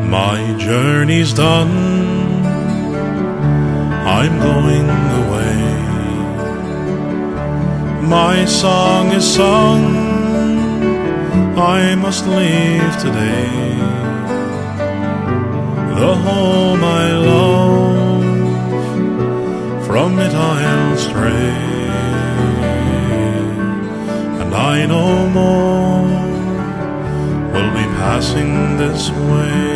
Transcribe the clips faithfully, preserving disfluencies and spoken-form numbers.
My journey's done, I'm going away. My song is sung, I must leave today. The home I love, from it I'll stray, and I no more will be passing this way.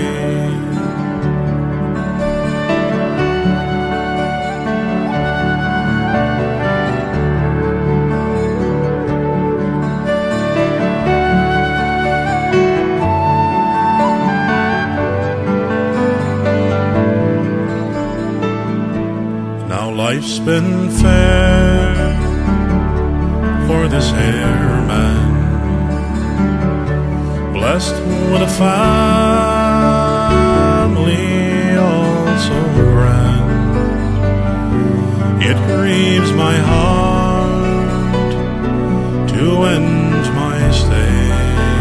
Now life's been fair for this here man, blessed with a family all so grand. It grieves my heart to end my stay,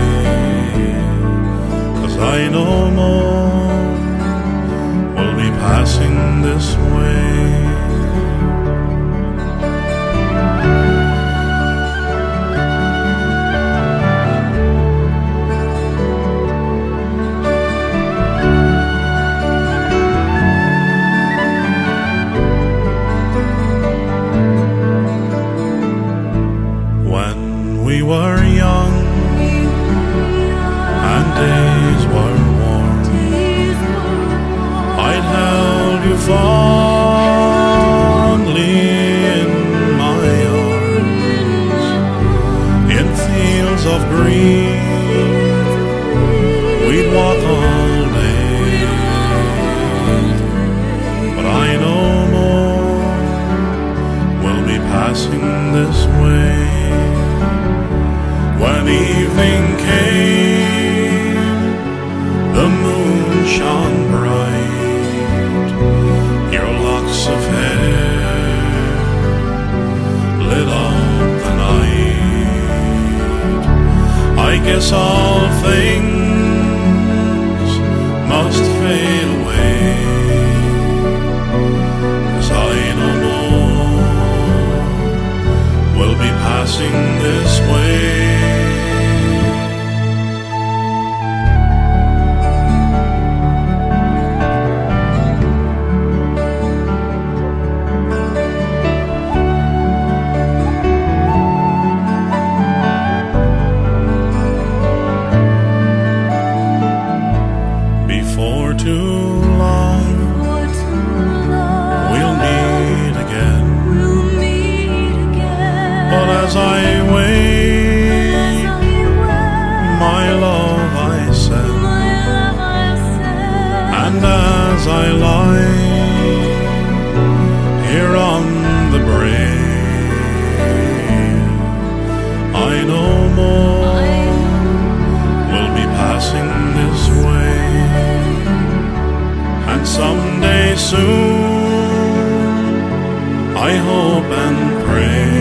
'cause I no more will be passing this way. We were young, and days were warm. I'd held you fondly in my arms. In fields of green, we'd walk all day, but I no more will be passing this way. When evening came, the moon shone bright. Your locks of hair lit up the night. I guess all things must fade away, 'cause I no more will be passing this way. Before too long, we'll meet again. But as I wait, my love I send, and as I lie here on the brae, I no more will be passing this way. And someday soon, I hope and pray,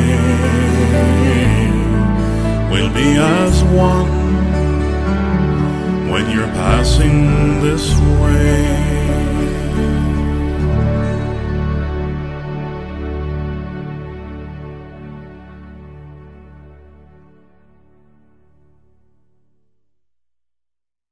we'll be as one when you're passing this way.